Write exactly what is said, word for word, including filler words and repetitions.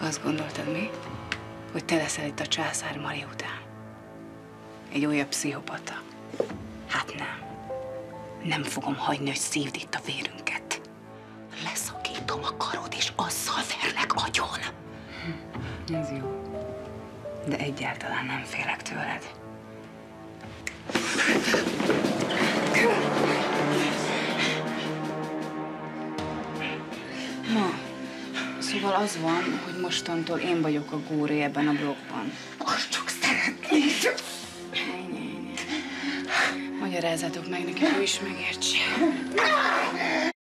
Azt gondoltad mi? Hogy te leszel itt a császár Mari után? Egy újabb pszichopata. Hát nem. Nem fogom hagyni, hogy szívd itt a vérünket. Leszakítom a karod, és azzal verlek agyon. Hm, ez jó. De egyáltalán nem félek tőled. Na, szóval az van, hogy mostantól én vagyok a góré ebben a blokkban. Most csak szeretnék. Magyarázzátok meg neki, hogy ő is megértse.